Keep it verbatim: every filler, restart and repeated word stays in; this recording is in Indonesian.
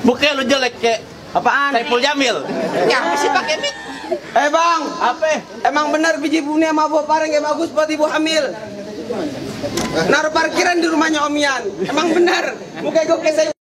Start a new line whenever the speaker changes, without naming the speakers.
Bukannya lu jelek kayak
Apaan?
Saiful Jamil. Nyampe sih pakai mic.
Eh bang,
Apa?
emang benar biji bunia sama buah pareng yang bagus buat ibu hamil. Naruh parkiran di rumahnya Om Yan. Emang benar. Muka gue kayak saya